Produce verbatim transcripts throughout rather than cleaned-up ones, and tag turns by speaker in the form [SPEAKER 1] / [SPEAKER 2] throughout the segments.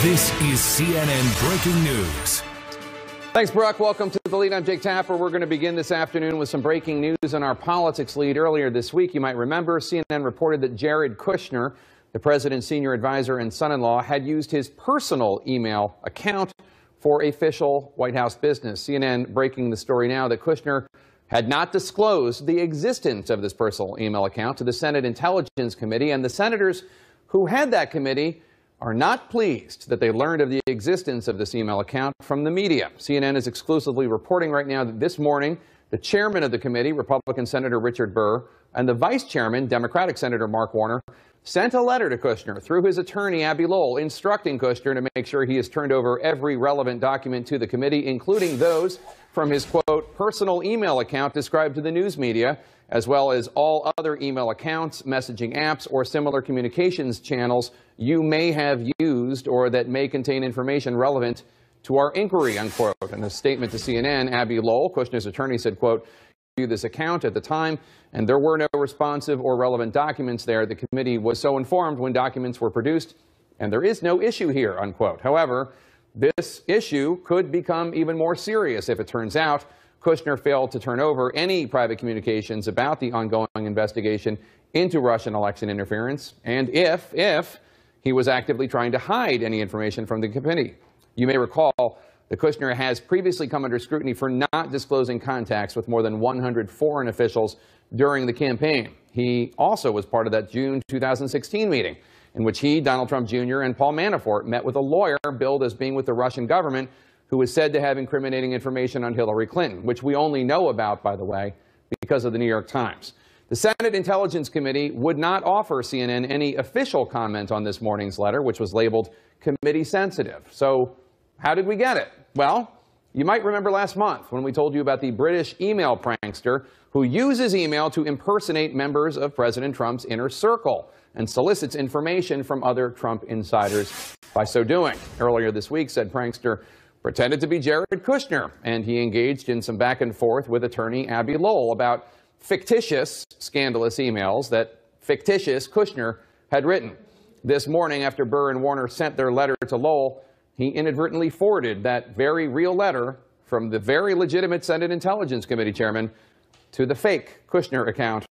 [SPEAKER 1] This is C N N Breaking News.
[SPEAKER 2] Thanks, Brock. Welcome to The Lead. I'm Jake Tapper. We're going to begin this afternoon with some breaking news on our politics lead. Earlier this week, you might remember, C N N reported that Jared Kushner, the president's senior advisor and son-in-law, had used his personal email account for official White House business. C N N breaking the story now that Kushner had not disclosed the existence of this personal email account to the Senate Intelligence Committee, and the senators who had that committee are not pleased that they learned of the existence of this email account from the media. C N N is exclusively reporting right now that this morning, the chairman of the committee, Republican Senator Richard Burr, and the vice chairman, Democratic Senator Mark Warner, sent a letter to Kushner through his attorney, Abbe Lowell, instructing Kushner to make sure he has turned over every relevant document to the committee, including those from his, quote, personal email account described to the news media, as well as all other email accounts, messaging apps, or similar communications channels you may have used or that may contain information relevant to our inquiry, unquote. In a statement to C N N, Abbe Lowell, Kushner's attorney, said, quote, "View this account at the time, and there were no responsive or relevant documents there. The committee was so informed when documents were produced, and there is no issue here," unquote. However, this issue could become even more serious if it turns out Kushner failed to turn over any private communications about the ongoing investigation into Russian election interference, and if, if he was actively trying to hide any information from the committee. You may recall that Kushner has previously come under scrutiny for not disclosing contacts with more than one hundred foreign officials during the campaign. He also was part of that June two thousand sixteen meeting in which he, Donald Trump Junior, and Paul Manafort met with a lawyer billed as being with the Russian government who is said to have incriminating information on Hillary Clinton, which we only know about, by the way, because of the New York Times. The Senate Intelligence Committee would not offer C N N any official comment on this morning's letter, which was labeled committee sensitive. So how did we get it? Well, you might remember last month when we told you about the British email prankster who uses email to impersonate members of President Trump's inner circle and solicits information from other Trump insiders by so doing. Earlier this week, said prankster pretended to be Jared Kushner, and he engaged in some back and forth with attorney Abbe Lowell about fictitious, scandalous emails that fictitious Kushner had written. This morning, after Burr and Warner sent their letter to Lowell, he inadvertently forwarded that very real letter from the very legitimate Senate Intelligence Committee chairman to the fake Kushner account.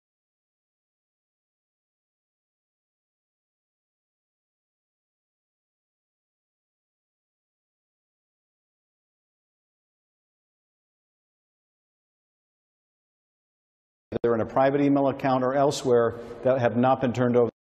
[SPEAKER 3] They're in a private email account or elsewhere that have not been turned over.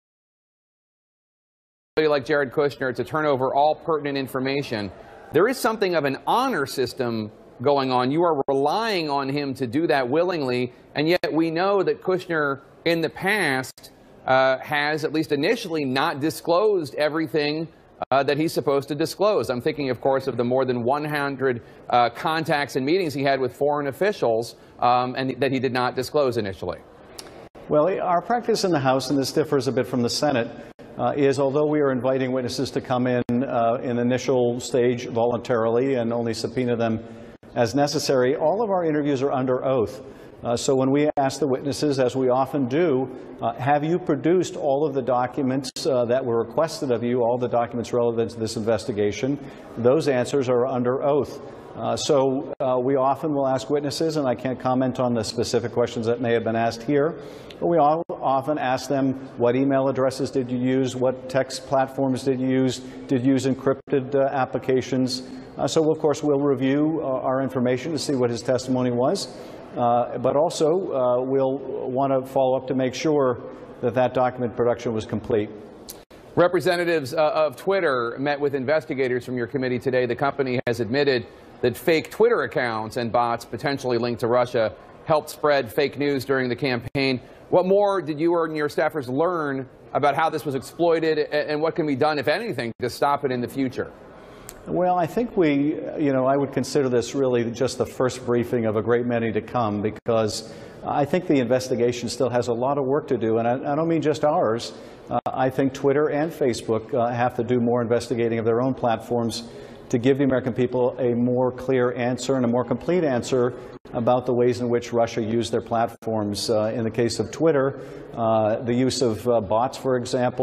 [SPEAKER 2] Like Jared Kushner to turn over all pertinent information. There is something of an honor system going on. You are relying on him to do that willingly, and yet we know that Kushner in the past uh, has, at least initially, not disclosed everything Uh, that he's supposed to disclose. I'm thinking, of course, of the more than one hundred uh, contacts and meetings he had with foreign officials um, and that he did not disclose initially.
[SPEAKER 3] Well, our practice in the House, and this differs a bit from the Senate, uh, is although we are inviting witnesses to come in uh, in the initial stage voluntarily and only subpoena them as necessary, all of our interviews are under oath. Uh, so when we ask the witnesses, as we often do, uh, have you produced all of the documents uh, that were requested of you, all the documents relevant to this investigation? Those answers are under oath. Uh, so uh, we often will ask witnesses, and I can't comment on the specific questions that may have been asked here, but we all often ask them, what email addresses did you use? What text platforms did you use? Did you use encrypted uh, applications? Uh, so, of course, we'll review uh, our information to see what his testimony was. Uh, but also, uh, we'll want to follow up to make sure that that document production was complete.
[SPEAKER 2] Representatives uh, of Twitter met with investigators from your committee today. The company has admitted that fake Twitter accounts and bots potentially linked to Russia helped spread fake news during the campaign. What more did you and your staffers learn about how this was exploited and what can be done, if anything, to stop it in the future?
[SPEAKER 3] Well, I think we, you know, I would consider this really just the first briefing of a great many to come, because I think the investigation still has a lot of work to do, and I, I don't mean just ours. Uh, I think Twitter and Facebook uh, have to do more investigating of their own platforms to give the American people a more clear answer and a more complete answer about the ways in which Russia used their platforms. Uh, in the case of Twitter, uh, the use of uh, bots, for example,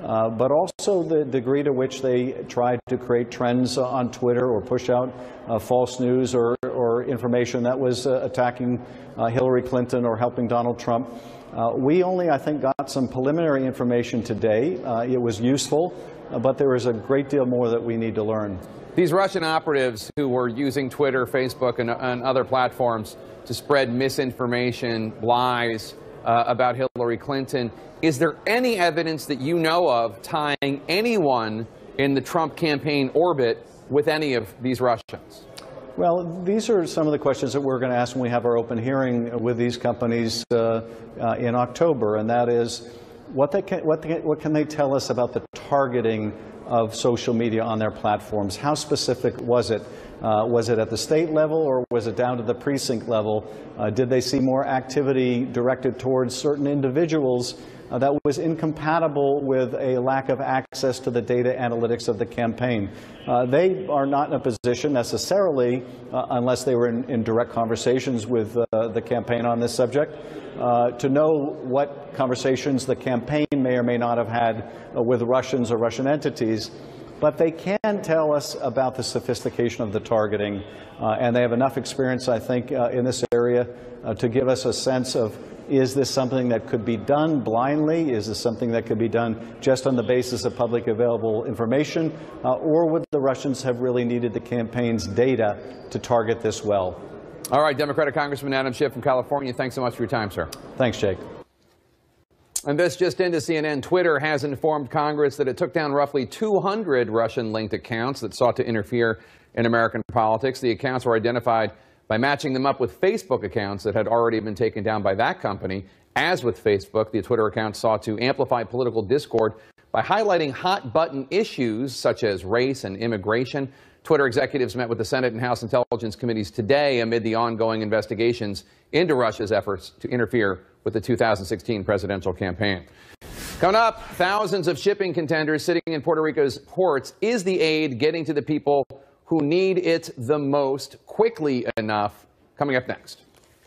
[SPEAKER 3] uh, but also the degree to which they tried to create trends on Twitter or push out uh, false news or, or information that was uh, attacking uh, Hillary Clinton or helping Donald Trump. Uh, we only, I think, got some preliminary information today. Uh, it was useful, uh, but there is a great deal more that we need to learn.
[SPEAKER 2] These Russian operatives who were using Twitter, Facebook, and, and other platforms to spread misinformation, lies uh, about Hillary Clinton, is there any evidence that you know of tying anyone in the Trump campaign orbit with any of these Russians?
[SPEAKER 3] Well, these are some of the questions that we're going to ask when we have our open hearing with these companies uh, uh, in October, and that is, what, they can, what, they, what can they tell us about the targeting of social media on their platforms? How specific was it? Uh, was it at the state level or was it down to the precinct level? Uh, did they see more activity directed towards certain individuals uh, that was incompatible with a lack of access to the data analytics of the campaign? Uh, they are not in a position necessarily, uh, unless they were in, in direct conversations with uh, the campaign on this subject, uh, to know what conversations the campaign may or may not have had uh, with Russians or Russian entities. But they can tell us about the sophistication of the targeting, uh, and they have enough experience, I think, uh, in this area uh, to give us a sense of, is this something that could be done blindly? Is this something that could be done just on the basis of public available information? Uh, or would the Russians have really needed the campaign's data to target this well?
[SPEAKER 2] All right, Democratic Congressman Adam Schiff from California, thanks so much for your time, sir.
[SPEAKER 3] Thanks, Jake.
[SPEAKER 2] And this just into C N N. Twitter has informed Congress that it took down roughly two hundred Russian-linked accounts that sought to interfere in American politics. The accounts were identified by matching them up with Facebook accounts that had already been taken down by that company. As with Facebook, the Twitter account sought to amplify political discord by highlighting hot-button issues such as race and immigration. Twitter executives met with the Senate and House Intelligence Committees today amid the ongoing investigations into Russia's efforts to interfere with the two thousand sixteen presidential campaign. Coming up, thousands of shipping containers sitting in Puerto Rico's ports. Is the aid getting to the people who need it the most quickly enough? Coming up next.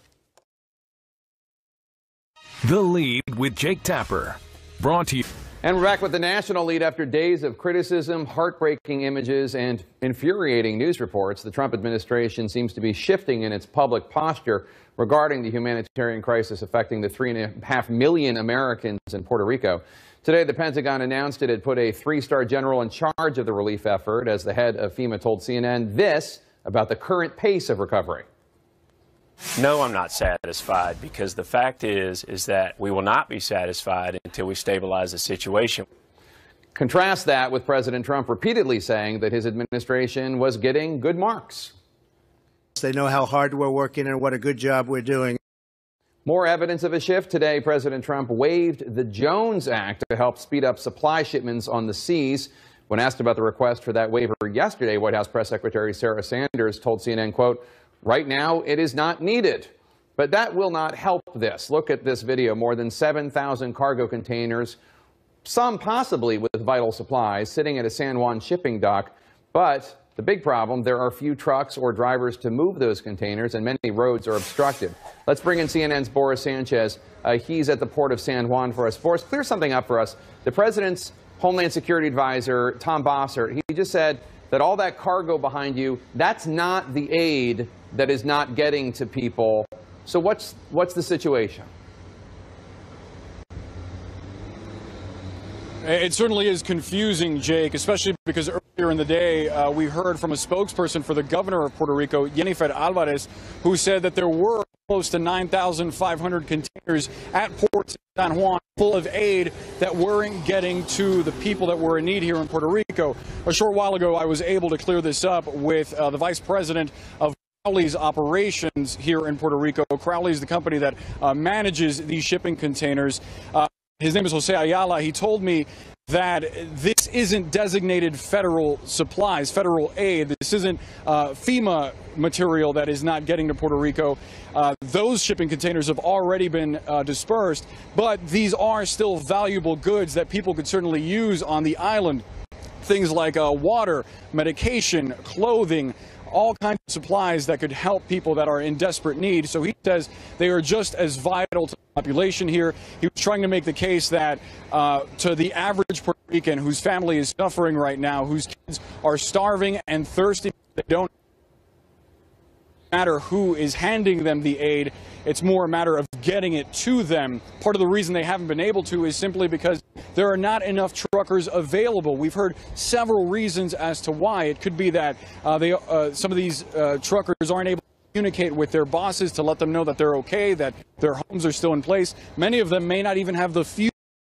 [SPEAKER 1] The Lead with Jake Tapper. Brought to you.
[SPEAKER 2] And we're back with the national lead. After days of criticism, heartbreaking images, and infuriating news reports, the Trump administration seems to be shifting in its public posture regarding the humanitarian crisis affecting the three and a half million Americans in Puerto Rico. Today, the Pentagon announced it had put a three-star general in charge of the relief effort, as the head of FEMA told C N N this about the current pace of recovery.
[SPEAKER 4] No, I'm not satisfied, because the fact is, is that we will not be satisfied until we stabilize the situation.
[SPEAKER 2] Contrast that with President Trump repeatedly saying that his administration was getting good marks.
[SPEAKER 5] They know how hard we're working and what a good job we're doing.
[SPEAKER 2] More evidence of a shift. Today, President Trump waived the Jones Act to help speed up supply shipments on the seas. When asked about the request for that waiver yesterday, White House Press Secretary Sarah Sanders told C N N, quote, "Right now, it is not needed." But that will not help this. Look at this video. More than seven thousand cargo containers, some possibly with vital supplies, sitting at a San Juan shipping dock. But the big problem, there are few trucks or drivers to move those containers, and many roads are obstructed. Let's bring in C N N's Boris Sanchez. Uh, he's at the port of San Juan for us. Boris, clear something up for us. The president's Homeland Security Advisor, Tom Bossert, he just said that all that cargo behind you, that's not the aid that is not getting to people. So what's, what's the situation?
[SPEAKER 6] It certainly is confusing, Jake, especially because earlier in the day uh, we heard from a spokesperson for the governor of Puerto Rico, Jennifer Alvarez, who said that there were close to nine thousand five hundred containers at Port San Juan full of aid that weren't getting to the people that were in need here in Puerto Rico. A short while ago, I was able to clear this up with uh, the vice president of Crowley's operations here in Puerto Rico. Crowley is the company that uh, manages these shipping containers. Uh, His name is Jose Ayala. He told me that this isn't designated federal supplies, federal aid. This isn't uh, FEMA material that is not getting to Puerto Rico. Uh, those shipping containers have already been uh, dispersed, but these are still valuable goods that people could certainly use on the island. Things like uh, water, medication, clothing, all kinds of supplies that could help people that are in desperate need. So he says they are just as vital to the population here. He was trying to make the case that uh, to the average Puerto Rican whose family is suffering right now, whose kids are starving and thirsty, they don't matter who is handing them the aid. It's more a matter of getting it to them. Part of the reason they haven't been able to is simply because there are not enough truckers available. We've heard several reasons as to why. It could be that uh, they, uh, some of these uh, truckers aren't able to communicate with their bosses to let them know that they're okay, that their homes are still in place. Many of them may not even have the fuel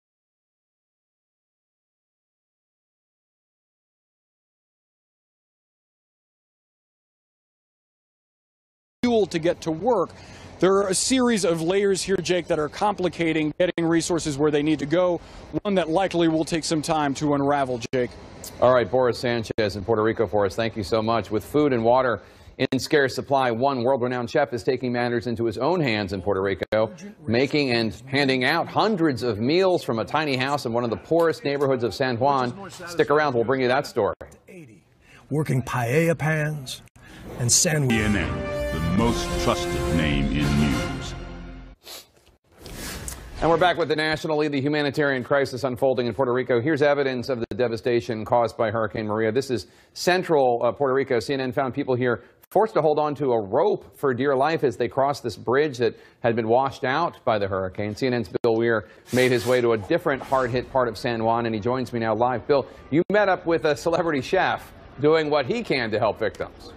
[SPEAKER 6] to get to work. There are a series of layers here, Jake, that are complicating getting resources where they need to go, one that likely will take some time to unravel, Jake.
[SPEAKER 2] All right, Boris Sanchez in Puerto Rico for us. Thank you so much. With food and water in scarce supply, one world-renowned chef is taking matters into his own hands in Puerto Rico, making and handing out hundreds of meals from a tiny house in one of the poorest neighborhoods of San Juan. Stick around, we'll bring you that story.
[SPEAKER 7] Working paella pans and sandwich.
[SPEAKER 8] C N N, the most trusted name in news.
[SPEAKER 2] And we're back with the national lead, the humanitarian crisis unfolding in Puerto Rico. Here's evidence of the devastation caused by Hurricane Maria. This is central uh, Puerto Rico. C N N found people here forced to hold on to a rope for dear life as they crossed this bridge that had been washed out by the hurricane. C N N's Bill Weir made his way to a different hard-hit part of San Juan, and he joins me now live. Bill, you met up with a celebrity chef doing what he can to help victims.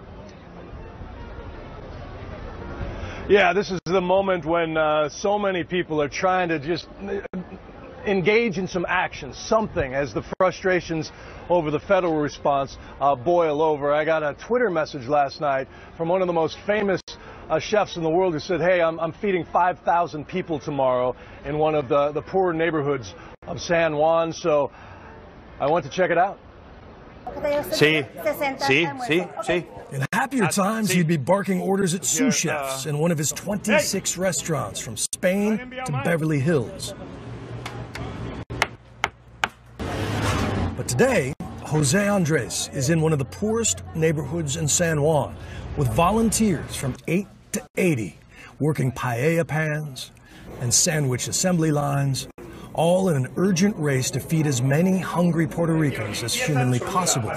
[SPEAKER 9] Yeah, this is the moment when uh, so many people are trying to just engage in some action, something, as the frustrations over the federal response uh, boil over. I got a Twitter message last night from one of the most famous uh, chefs in the world who said, hey, I'm, I'm feeding five thousand people tomorrow in one of the, the poorer neighborhoods of San Juan, so I went to check it out.
[SPEAKER 10] Sí, sí, sí, sí.
[SPEAKER 7] In happier times, he'd be barking orders at sous chefs in one of his twenty-six restaurants from Spain to Beverly Hills. But today, Jose Andres is in one of the poorest neighborhoods in San Juan with volunteers from eight to eighty working paella pans and sandwich assembly lines, all in an urgent race to feed as many hungry Puerto Ricans as humanly possible.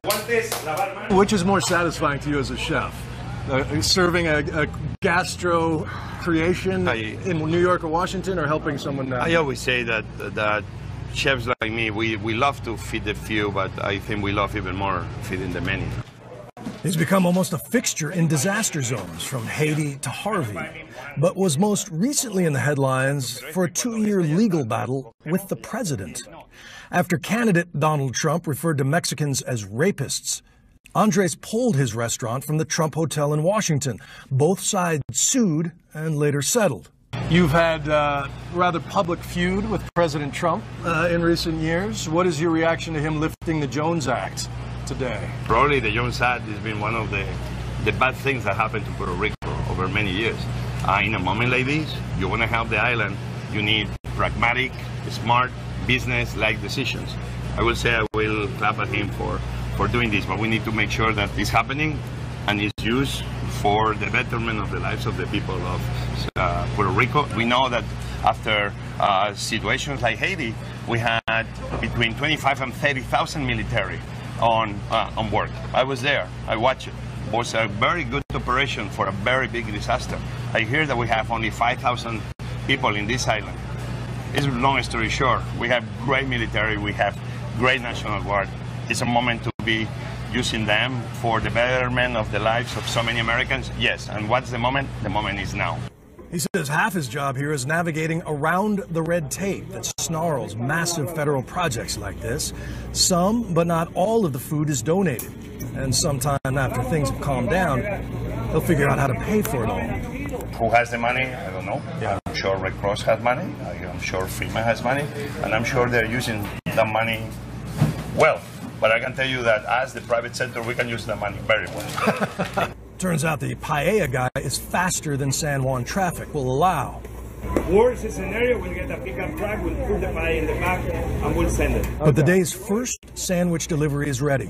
[SPEAKER 9] Which is more satisfying to you as a chef? Uh, serving a, a gastro creation
[SPEAKER 10] I,
[SPEAKER 9] in New York or Washington, or helping someone? Uh,
[SPEAKER 10] I always say that that chefs like me, we, we love to feed the few, but I think we love even more feeding the many.
[SPEAKER 7] He's become almost a fixture in disaster zones from Haiti to Harvey, but was most recently in the headlines for a two-year legal battle with the president. After candidate Donald Trump referred to Mexicans as rapists, Andres pulled his restaurant from the Trump Hotel in Washington. Both sides sued and later settled.
[SPEAKER 9] You've had a rather public feud with President Trump uh, in recent years. What is your reaction to him lifting the Jones Act today?
[SPEAKER 10] Probably the Jones Act has been one of the, the bad things that happened to Puerto Rico over many years. Uh, in a moment like this, you want to help the island, you need pragmatic, smart, business-like decisions. I will say I will clap at him for, for doing this, but we need to make sure that it's happening and is used for the betterment of the lives of the people of uh, Puerto Rico. We know that after uh, situations like Haiti, we had between twenty-five and thirty thousand military on, uh, on work. I was there, I watched it. It was a very good operation for a very big disaster. I hear that we have only five thousand people in this island. It's a long story short. We have great military, we have great National Guard. It's a moment to be using them for the betterment of the lives of so many Americans. Yes, and what's the moment? The moment is now.
[SPEAKER 7] He says half his job here is navigating around the red tape that snarls massive federal projects like this. Some, but not all of the food is donated. And sometime after things have calmed down, he'll figure out how to pay for it all.
[SPEAKER 10] Who has the money? I don't know. Yeah. I'm sure Red Cross has money. I'm sure FEMA has money. And I'm sure they're using the money well. But I can tell you that as the private sector, we can use the money very well.
[SPEAKER 7] Turns out the paella guy is faster than San Juan traffic will allow.
[SPEAKER 11] Worst scenario, we'll get a pickup truck, we'll put the pie in the back, and we'll send it.
[SPEAKER 7] But the day's first sandwich delivery is ready.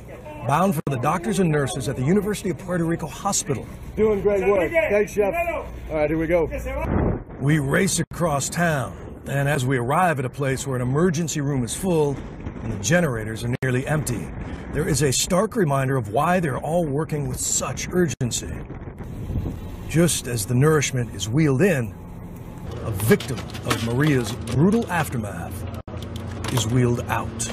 [SPEAKER 7] bound for the doctors and nurses at the University of Puerto Rico Hospital.
[SPEAKER 9] Doing great work. Thanks, Chef. All right, here we go.
[SPEAKER 7] We race across town, and as we arrive at a place where an emergency room is full and the generators are nearly empty, there is a stark reminder of why they're all working with such urgency. Just as the nourishment is wheeled in, a victim of Maria's brutal aftermath is wheeled out.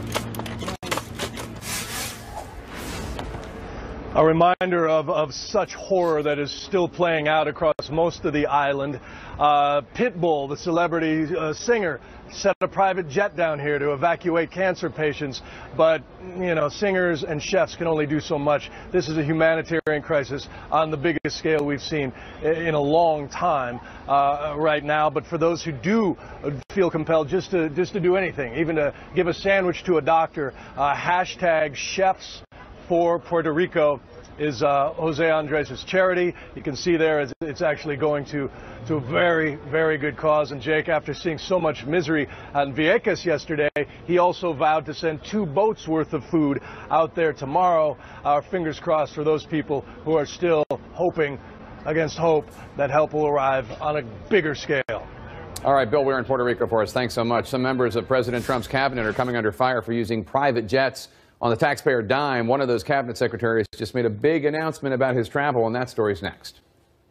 [SPEAKER 9] A reminder of, of such horror that is still playing out across most of the island. Uh, Pitbull, the celebrity uh, singer, sent a private jet down here to evacuate cancer patients. But, you know, singers and chefs can only do so much. This is a humanitarian crisis on the biggest scale we've seen in a long time uh, right now. But for those who do feel compelled just to, just to do anything, even to give a sandwich to a doctor, uh, hashtag chefs for Puerto Rico is uh, Jose Andres' charity. You can see there it's actually going to, to a very, very good cause. And Jake, after seeing so much misery on Vieques yesterday, he also vowed to send two boats worth of food out there tomorrow. Our fingers crossed for those people who are still hoping against hope that help will arrive on a bigger scale.
[SPEAKER 2] All right, Bill, we're in Puerto Rico for us. Thanks so much. Some members of President Trump's cabinet are coming under fire for using private jets on the taxpayer dime. One of those cabinet secretaries just made a big announcement about his travel, and that story's next.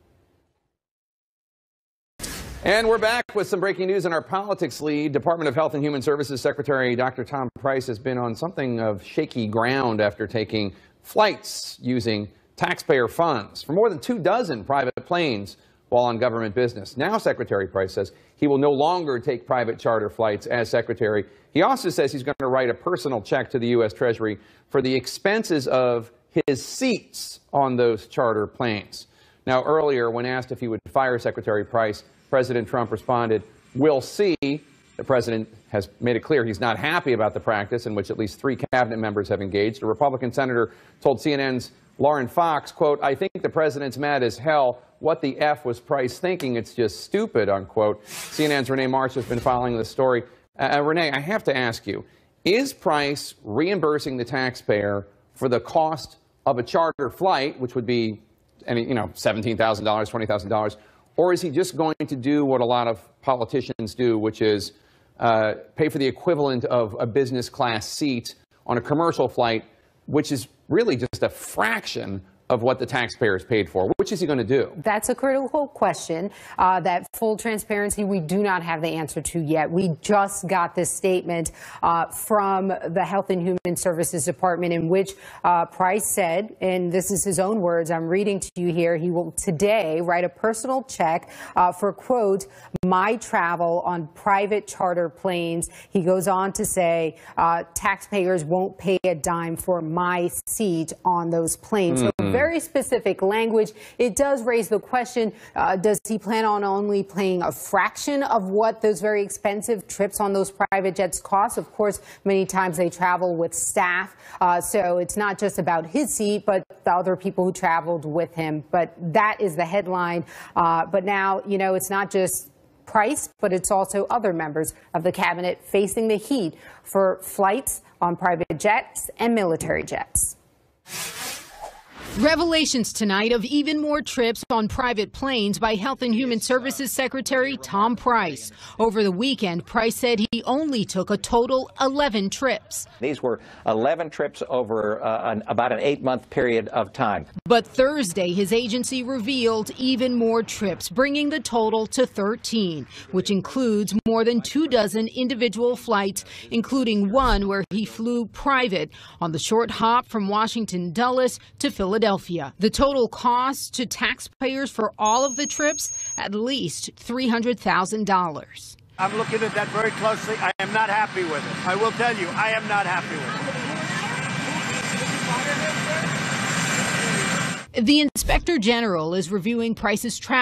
[SPEAKER 2] And we're back with some breaking news in our politics lead. Department of Health and Human Services Secretary Doctor Tom Price has been on something of shaky ground after taking flights using taxpayer funds for more than two dozen private planes while on government business. Now Secretary Price says he will no longer take private charter flights as secretary. He also says he's going to write a personal check to the U S Treasury for the expenses of his seats on those charter planes. Now, earlier, when asked if he would fire Secretary Price, President Trump responded, "We'll see." The president has made it clear he's not happy about the practice in which at least three cabinet members have engaged. A Republican senator told C N N's Lauren Fox, quote, "I think the president's mad as hell. What the F was Price thinking? It's just stupid," unquote. C N N's Renee Marsh has been following this story. Uh, Renee, I have to ask you, is Price reimbursing the taxpayer for the cost of a charter flight, which would be any, you know, seventeen thousand dollars, twenty thousand dollars, or is he just going to do what a lot of politicians do, which is uh, pay for the equivalent of a business class seat on a commercial flight, which is really just a fraction of what the taxpayers paid for? Which is he going to do?
[SPEAKER 12] That's a critical question uh, that full transparency we do not have the answer to yet. We just got this statement uh, from the Health and Human Services Department in which uh, Price said, and this is his own words, I'm reading to you here, he will today write a personal check uh, for, quote, my travel on private charter planes. He goes on to say uh, taxpayers won't pay a dime for my seat on those planes. Mm-hmm. So very specific language. It does raise the question, uh, does he plan on only paying a fraction of what those very expensive trips on those private jets cost? Of course, many times they travel with staff, uh, so it's not just about his seat, but the other people who traveled with him. But that is the headline. Uh, but now, you know, it's not just Price, but it's also other members of the cabinet facing the heat for flights on private jets and military jets.
[SPEAKER 13] Revelations tonight of even more trips on private planes by Health and Human Services Secretary Tom Price. Over the weekend, Price said he only took a total eleven trips.
[SPEAKER 14] These were eleven trips over uh, an, about an eight-month period of time.
[SPEAKER 13] But Thursday, his agency revealed even more trips, bringing the total to thirteen, which includes more than two dozen individual flights, including one where he flew private on the short hop from Washington Dulles to Philadelphia. The total cost to taxpayers for all of the trips, at least three hundred thousand dollars.
[SPEAKER 11] I'm looking at that very closely. I am not happy with it. I will tell you, I am not happy with it.
[SPEAKER 13] The Inspector General is reviewing Price's travel.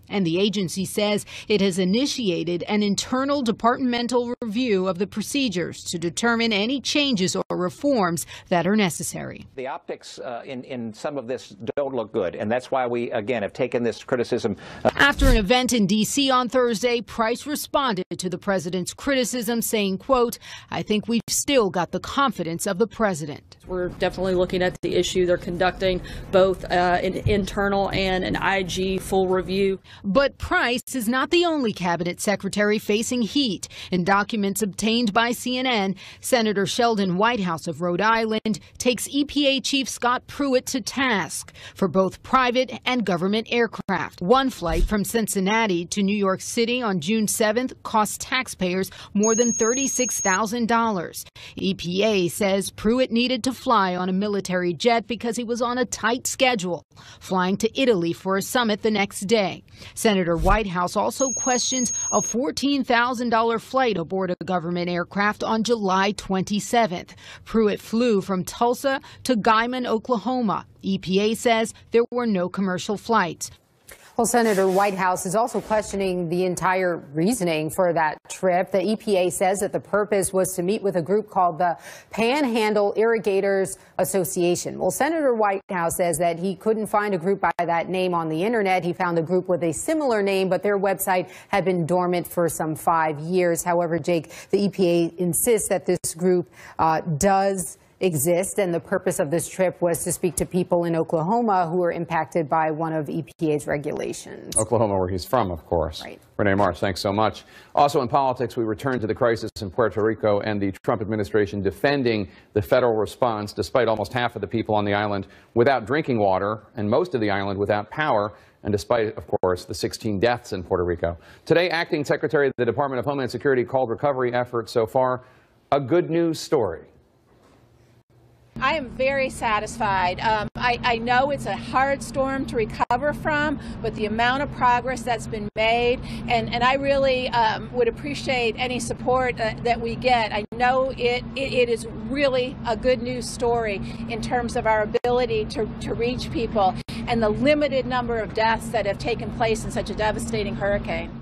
[SPEAKER 13] And the agency says it has initiated an internal departmental review of the procedures to determine any changes or reforms that are necessary.
[SPEAKER 14] The optics uh, in, in some of this don't look good, and that's why we, again, have taken this criticism. Uh,
[SPEAKER 13] After an event in D C on Thursday, Price responded to the president's criticism, saying, quote, "I think we've still got the confidence of the president."
[SPEAKER 15] We're definitely looking at the issue. They're conducting both uh, an internal and an I G full review.
[SPEAKER 13] But Price is not the only cabinet secretary facing heat. In documents obtained by C N N, Senator Sheldon Whitehouse of Rhode Island takes E P A Chief Scott Pruitt to task for both private and government aircraft. One flight from Cincinnati to New York City on June seventh cost taxpayers more than thirty-six thousand dollars. E P A says Pruitt needed to fly on a military jet because he was on a tight schedule, flying to Italy for a summit the next day. Senator Whitehouse also questions a fourteen thousand dollar flight aboard a government aircraft on July twenty-seventh. Pruitt flew from Tulsa to Guyman, Oklahoma. E P A says there were no commercial flights.
[SPEAKER 12] Well, Senator Whitehouse is also questioning the entire reasoning for that trip. The E P A says that the purpose was to meet with a group called the Panhandle Irrigators Association. Well, Senator Whitehouse says that he couldn't find a group by that name on the internet. He found a group with a similar name, but their website had been dormant for some five years. However, Jake, the E P A insists that this group uh, does exist, and the purpose of this trip was to speak to people in Oklahoma who were impacted by one of E P A's regulations.
[SPEAKER 2] Oklahoma, where he's from, of course.
[SPEAKER 12] Right.
[SPEAKER 2] Renee Marsh, thanks so much. Also in politics, we return to the crisis in Puerto Rico and the Trump administration defending the federal response, despite almost half of the people on the island without drinking water and most of the island without power, and despite, of course, the sixteen deaths in Puerto Rico. Today, Acting Secretary of the Department of Homeland Security called recovery efforts so far a good news story.
[SPEAKER 16] I am very satisfied. Um, I, I know it's a hard storm to recover from, but the amount of progress that's been made, and, and I really um, would appreciate any support uh, that we get. I know it, it, it is really a good news story in terms of our ability to, to reach people and the limited number of deaths that have taken place in such a devastating hurricane.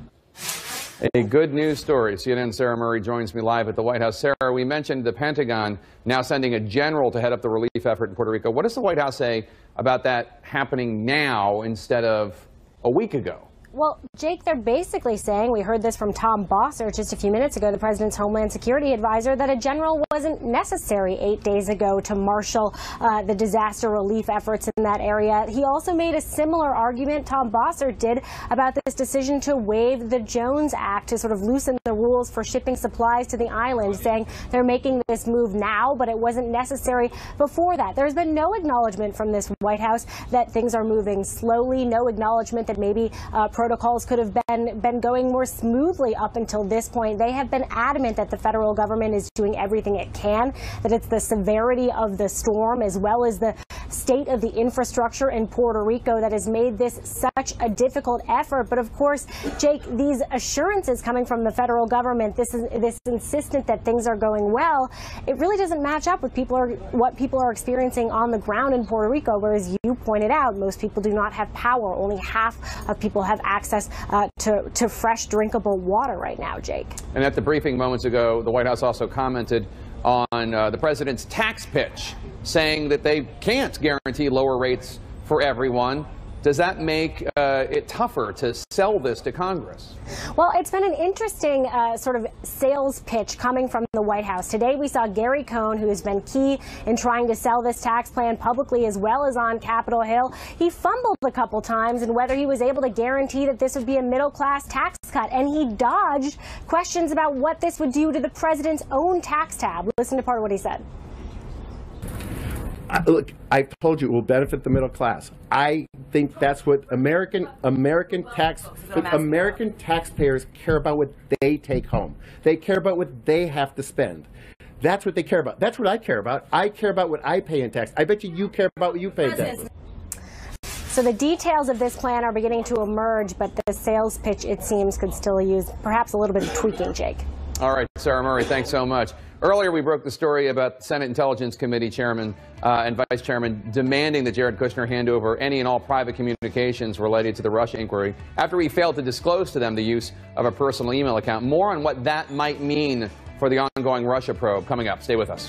[SPEAKER 2] A good news story. C N N's Sarah Murray joins me live at the White House. Sarah, we mentioned the Pentagon now sending a general to head up the relief effort in Puerto Rico. What does the White House say about that happening now instead of a week ago?
[SPEAKER 17] Well, Jake, they're basically saying, we heard this from Tom Bossert just a few minutes ago, the president's Homeland Security advisor, that a general wasn't necessary eight days ago to marshal uh, the disaster relief efforts in that area. He also made a similar argument, Tom Bossert did, about this decision to waive the Jones Act to sort of loosen the rules for shipping supplies to the island, saying they're making this move now, but it wasn't necessary before that. There's been no acknowledgement from this White House that things are moving slowly, no acknowledgement that maybe uh, protocols could have been, been going more smoothly up until this point. They have been adamant that the federal government is doing everything it can, that it's the severity of the storm as well as the state of the infrastructure in Puerto Rico that has made this such a difficult effort. But of course, Jake, these assurances coming from the federal government, this is this insistence that things are going well, it really doesn't match up with people are, what people are experiencing on the ground in Puerto Rico, whereas you pointed out, most people do not have power. Only half of people have access uh, to, to fresh drinkable water right now, Jake.
[SPEAKER 2] And at the briefing moments ago, the White House also commented on uh, the president's tax pitch, saying that they can't guarantee lower rates for everyone. Does that make uh, it tougher to sell this to Congress?
[SPEAKER 17] Well, it's been an interesting uh, sort of sales pitch coming from the White House. Today we saw Gary Cohn, who has been key in trying to sell this tax plan publicly as well as on Capitol Hill. He fumbled a couple times in whether he was able to guarantee that this would be a middle-class tax cut, and he dodged questions about what this would do to the president's own tax tab. Listen to part of what he said.
[SPEAKER 18] I, look, I told you it will benefit the middle class. I think that's what American American tax American taxpayers care about, what they take home. They care about what they have to spend. That's what they care about. That's what I care about. I care about what I pay in tax. I bet you you care about what you pay in tax.
[SPEAKER 17] So the details of this plan are beginning to emerge, but the sales pitch, it seems, could still use perhaps a little bit of tweaking, Jake.
[SPEAKER 2] All right, Sarah Murray, thanks so much. Earlier, we broke the story about the Senate Intelligence Committee Chairman uh, and Vice Chairman demanding that Jared Kushner hand over any and all private communications related to the Russia inquiry after he failed to disclose to them the use of a personal email account. More on what that might mean for the ongoing Russia probe coming up. Stay with us.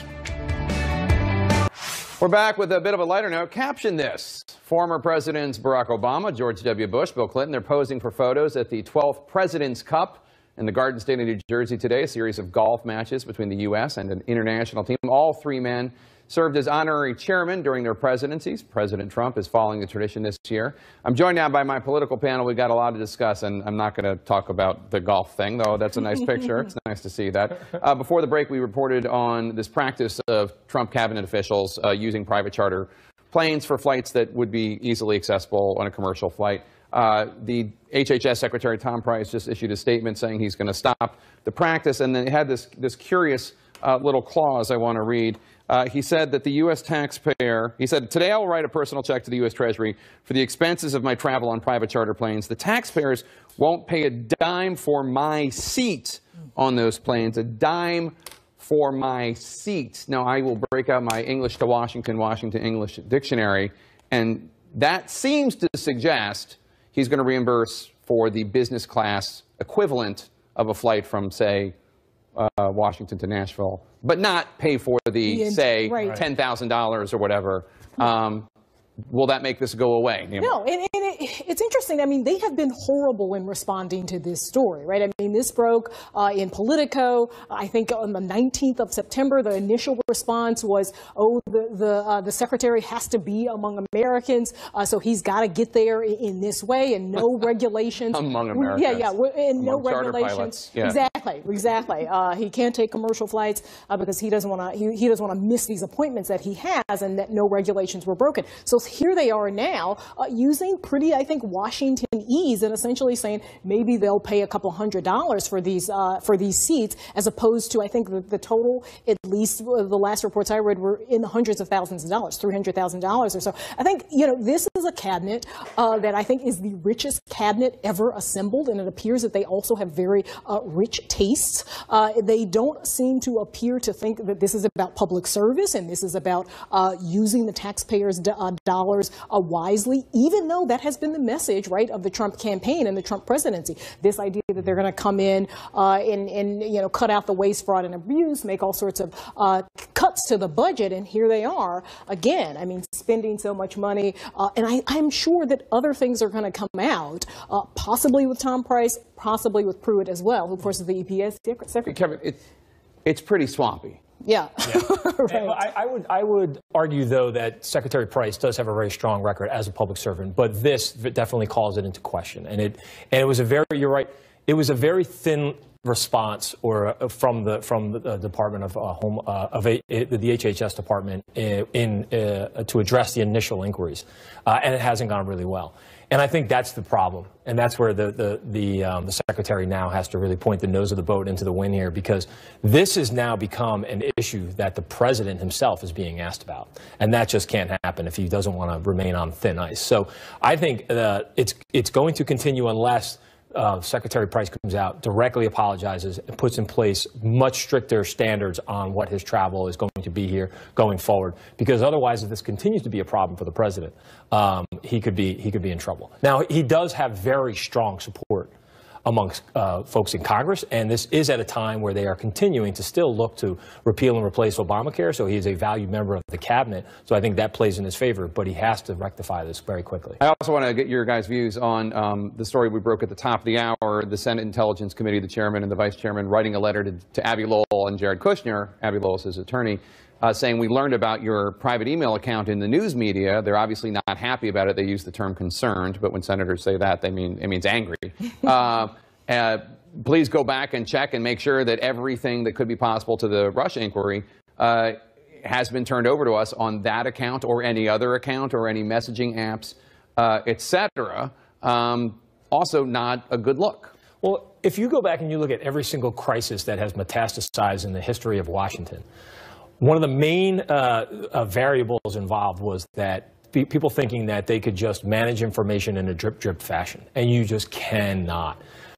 [SPEAKER 2] We're back with a bit of a lighter note. Caption this. Former Presidents Barack Obama, George W. Bush, Bill Clinton, they're posing for photos at the twelfth President's Cup in the Garden State of New Jersey today, a series of golf matches between the U S and an international team. All three men served as honorary chairman during their presidencies. President Trump is following the tradition this year. I'm joined now by my political panel. We've got a lot to discuss, and I'm not going to talk about the golf thing, though that's a nice picture. It's nice to see that. Uh, before the break, we reported on this practice of Trump cabinet officials uh, using private charter planes for flights that would be easily accessible on a commercial flight. Uh, the H H S Secretary Tom Price just issued a statement saying he's going to stop the practice, and then it had this, this curious uh, little clause I want to read. Uh, he said that the U S taxpayer, he said, today I will write a personal check to the U S Treasury for the expenses of my travel on private charter planes. The taxpayers won't pay a dime for my seat on those planes, a dime for my seat. Now, I will break out my English to Washington, Washington English dictionary, and that seems to suggest he's going to reimburse for the business class equivalent of a flight from, say, uh, Washington to Nashville, but not pay for the, the say, right. ten thousand dollars or whatever. Um, will that make this go away?
[SPEAKER 19] No, and, and it, it's interesting. I mean, they have been horrible in responding to this story, right? I mean, this broke uh, in Politico. I think on the nineteenth of September, the initial response was, oh, the the, uh, the secretary has to be among Americans, uh, so he's got to get there in, in this way, and no regulations.
[SPEAKER 2] Among Americans.
[SPEAKER 19] Yeah, yeah, and
[SPEAKER 2] among
[SPEAKER 19] no regulations.
[SPEAKER 2] Yeah.
[SPEAKER 19] Exactly, exactly. Uh, he can't take commercial flights uh, because he doesn't want to. He, he doesn't want to miss these appointments that he has, and that no regulations were broken. So here they are now uh, using pretty, I think, Washington-ese and essentially saying maybe they'll pay a couple hundred dollars for these uh, for these seats, as opposed to, I think, the, the total, at least uh, the last reports I read, were in the hundreds of thousands of dollars, three hundred thousand dollars or so. I think, you know, this is a cabinet uh, that I think is the richest cabinet ever assembled, and it appears that they also have very uh, rich tastes. Uh, they don't seem to appear to think that this is about public service and this is about uh, using the taxpayers' d uh, dollars uh, wisely, even though that has been the message, right, of the Trump campaign and the Trump presidency. This idea that they're going to come in uh, and, and, you know, cut out the waste, fraud, and abuse, make all sorts of uh, cuts to the budget, and here they are again. I mean, spending so much money, uh, and I, I'm sure that other things are going to come out, uh, possibly with Tom Price, possibly with Pruitt as well, who, of course, is the E P S secretary.
[SPEAKER 2] Kevin, it's, it's pretty swampy.
[SPEAKER 19] Yeah.
[SPEAKER 20] yeah. right. I, I would I would argue, though, that Secretary Price does have a very strong record as a public servant, but this definitely calls it into question. And it and it was a very, you're right, it was a very thin response or uh, from the from the uh, Department of uh, Home uh, of a, uh, the H H S Department in, in uh, to address the initial inquiries, uh, and it hasn't gone really well. And I think that's the problem, and that's where the the the, um, the secretary now has to really point the nose of the boat into the wind here, because this has now become an issue that the president himself is being asked about, and that just can't happen if he doesn't want to remain on thin ice. So I think uh, it's it's going to continue unless Uh, Secretary Price comes out, directly apologizes, and puts in place much stricter standards on what his travel is going to be here going forward. Because otherwise, if this continues to be a problem for the president, um, he could be he could be in trouble. Now, he does have very strong support amongst uh, folks in Congress, and this is at a time where they are continuing to still look to repeal and replace Obamacare, so he is a valued member of the cabinet, so I think that plays in his favor, but he has to rectify this very quickly.
[SPEAKER 2] I also want to get your guys' views on um, the story we broke at the top of the hour, the Senate Intelligence Committee, the chairman and the vice chairman writing a letter to, to Abbe Lowell and Jared Kushner, Abbe Lowell is his attorney, Uh, saying, we learned about your private email account in the news media. They're obviously not happy about it. They use the term concerned, but when senators say that, they mean it means angry. uh, uh, please go back and check and make sure that everything that could be possible to the Russia inquiry uh, has been turned over to us on that account or any other account or any messaging apps, uh, et cetera. Um, also not a good look.
[SPEAKER 20] Well, if you go back and you look at every single crisis that has metastasized in the history of Washington, one of the main uh, uh, variables involved was that pe people thinking that they could just manage information in a drip-drip fashion, and you just cannot.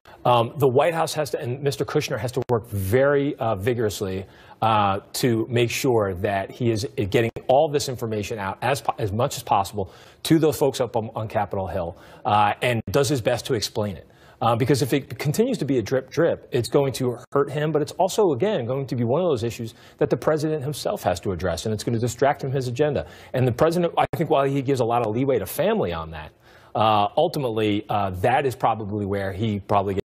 [SPEAKER 20] Um, the White House has to, and Mister Kushner has to work very uh, vigorously uh, to make sure that he is getting all this information out as, as much as possible to those folks up on, on Capitol Hill uh, and does his best to explain it. Uh, because if it continues to be a drip drip, it's going to hurt him, but it's also, again, going to be one of those issues that the president himself has to address, and it's going to distract him his agenda. And the president, I think while he gives a lot of leeway to family on that, uh, ultimately, uh, that is probably where he probably gets